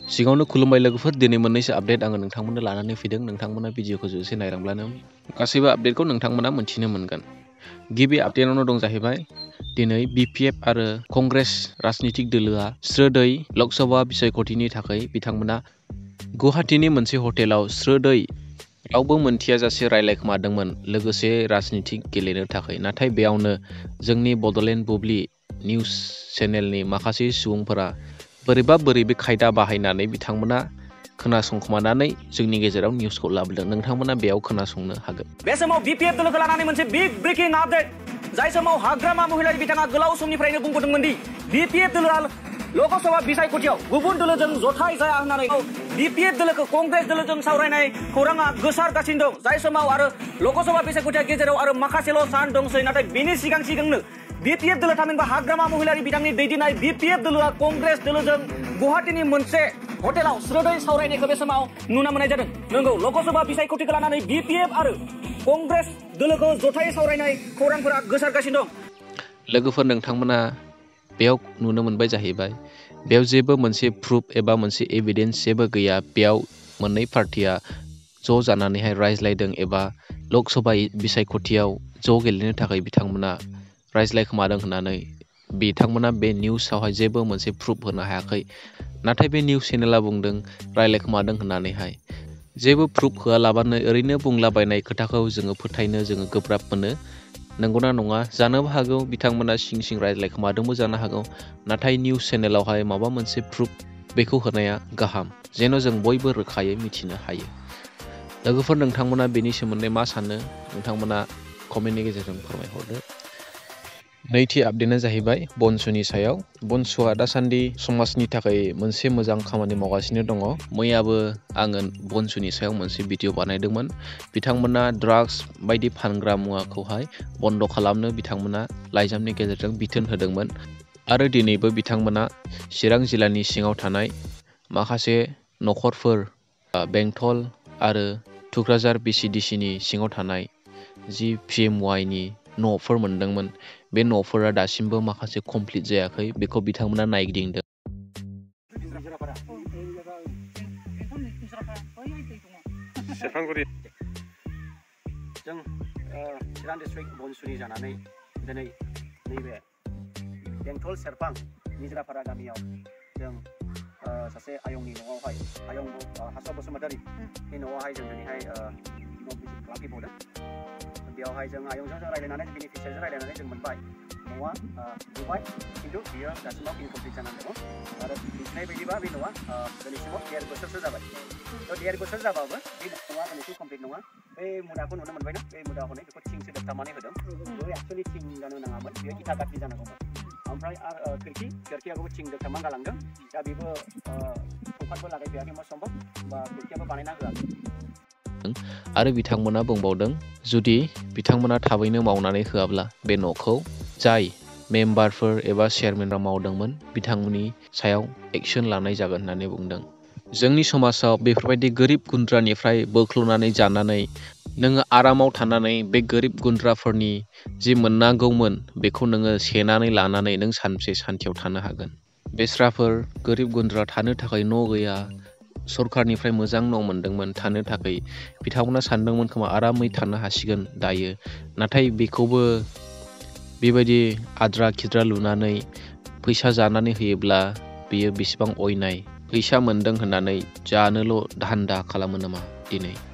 सिगाङावनो खुलुमबाय लोगोफोर, दिनै मोननैसो आपडेट आङो नोंथांमोननो लानानै फैदों। नोंथांमोना भिडिअखौ जोबसे नायलांब्लानो गासैबो आपडेटखौ नोंथांमोना मोनथिनो मोनगोन। गिबि आपडेटआवनो दं जाहैबाय दिनै BPF आरो कंग्रेस राजनितिक दोलोआ स्रोदै लकसभा बिसायख'थिनि थाखाय बिथांमोना गुवाहाटीनि मोनसे हटेलाव स्रोदै रावबो मोनथियाजासे रायलायखोमादोंमोन लोगोसे राजनितिक गेलेनो थाखाय। नाथाय बेयावनो जोंनि बड'लेण्ड बुब्लि निउस चेनेलनि माखासे सुबुंफोरा बोरैबा खायदा बाहायनानै बिथांमोना खोनासंखोमानानै जोंनि गेजेराव निउसखौ लाबोदों। नोंथांमोना बेयाव खोनासंनो हागोन। बे समाव BPF दोलोखौ लानानै मोनसे बिग ब्रेकिं आपडेट। जाय समाव हाग्रामा महिलारि बिथाङा गोलाव समनिफ्रायनो बुंबोदोंमोन दि BPF दोलोआ लोकसभा बिसायख'थियाव गुबुन दोलोजों जथाय जाया होननानै BPF दोलोखौ कंग्रेस दोलोजों सावरायनाय खौराङा गोसारगासिनो दं। जाय समाव आरो लोकसभा बिसायख'थिया गेजेराव आरो माखासेल' सान दंसै, नाथाय बेनि सिगांनो BPF दोलो थामहिनबा हाग्रामा महिलारि बिथांनि दैदेननाय BPF दोलोआ कंग्रेस दोलोजों गुवाहाटीनि मोनसे हटेलाव स्रोदै सावरायनायखौ बे समाव नुनो मोननाय जादों। नंगौ, लोकसभा बिसायख'थिखौ लानानै BPF आरो कंग्रेस दोलोखौ जथायै सावरायनाय खौरांफोरा गोसारगासिनो दं। लोगोफोर, नोंथांमोना बेयाव नुनो मोनबाय जाहैबाय, बेयाव जेबो मोनसे प्रुफ एबा मोनसे एभिडेन्स जेबो गैया। बेयाव मोननै पार्टिया ज' जानानैहाय रायज्लायदों एबा लोकसभा बिसायख'थियाव ज' गेलेनो थाखाय बिथांमोना रायज्लायखोमादों होननानै बिथांमोना बे निउसावहाय जेबो मोनसे प्रुफ होनो हायाखै। नाथाय बे निउस चेनेला बुंदों रायज्लायखोमादों होननानैहाय। जेबो प्रुफ होआलाबानो ओरैनो बुंलाबायनाय खोथाखौ जोङो फोथायनो गोब्राब मोनो। नंगौना नङा जानोबो हागौ, बिथांमोना सिं रायज्लायखोमादोंबो जानो हागौ। नाथाय निउस चेनेलावहाय माबा मोनसे प्रुफ बेखौ होनाया गाहाम, जेन' जों बयबो रोखायै मिथिनो हायो। लोगोफोर, नोंथांमोना बेनि सोमोन्दै मा सानो नोंथांमोना कमेन्टनि गेजेरजों फोरमायहरदो। नैथि आपडेटआ जाहैबाय बनसुनि सायाव। बनसुआ दासान्दि समाजनि थाखाय मोनसे मोजां खामानि मावगासिनो दङ। मैयाबो आङो बनसुनि सायाव मोनसे भिडिअ बानायदोंमोन। बिथांमोना ड्राग्स बायदि फानग्रा मुवाखौहाय बन्द' खालामनो बिथांमोना लाइजामनि गेजेरजों बिथोन होदोंमोन। आरो दिनैबो बिथांमोना चिरां जिल्लानि सिङाव थानाय माखासे न'खरफोर बेंटल आरो थुक्राझार BCDCनि सिङाव थानाय जि PMYनि न'फोर मोनदोंमोन, बे न'फोरा दासिमबो माखासे कमप्लिट जायाखै, बेखौ बिथांमोना नायगिदिंदों। जों चिरां डिस्ट्रिक्ट बनसुनि जानानै दिनै नैबे बेंटल सेरफां निजरापारा गामियाव जों सासे आयंनि न'आवहाय आयं हास्राव बसुमतारी नि न'आवहाय जों दिनैहाय न' भिजिट खालामफैबावदों। बेयावहाय जों आयंजों रायज्लायनानै बेनिफिसियारिजों रायज्लायनानै जों मोनबाय न'आ नुबाय, खिन्थु बियो दासिमाव इनकमप्लिट जानानै दङ। आरो मिथिनाय बायदिबा बे न'आ दिनैसिमाव 1.5 बोसोरसो जाबाय। 1.5 बोसोर जाबाबो बे न'आ दिनैसिम कमप्लिट नङा। बे मुदाखौ नुनो मोनबायना, बे मुदा हनै बेखौ थिंसो दोबथाबनानै होदों। बेयो एक्सुवेलि थिं जानो नाङामोन, बेयो इथा गाथनि जानांगौमोन। ओमफ्राय आरो खिरखियाखौबो थिं दोबथाबनानै गालांदों। दा बेबो सौकातबो लागायफैयाखै मा सम्भब, बा खिरखियाबो बानायना होआखै। आरो बिथांमोना बुंबावदों, जुदि बिथांमोना थाबैनो मावनानै होआब्ला बे न'खौ जाय मेम्बारफोर एबा चेयारमेनफोरा मावदोंमोन बिथांमोननि सायाव एक्सन लानाय जागोन होननानै बुंदों। जोंनि समाजाव बेफोरबायदि गोरिब गुन्द्रानिफ्राय बोख्ल'नानै जानानै नोङो आरामाव थानानै बे गोरिब गुन्द्राफोरनि जि मोननांगौमोन बेखौ नोङो सेनानै लानानै नों सानसे सान्थियाव थानो हागोन। बेस्राफोर गोरिब गुन्द्रा थानो थाखाय न' गैया, सरखारनिफ्राय मोजां न' मोनदोंमोन थानो थाखाय, बिथांमोना सानदोंमोन खोमा आरामै थानो हासिगोन दायो। नाथाय बेखौबो बेबायदि आद्रा खिद्रा लुनानै फैसा जानानै होयोब्ला बेयो बेसेबां अयनाय। फैसा मोनदों होननानै जानोल' धान्दा खालामो नामा दिनै?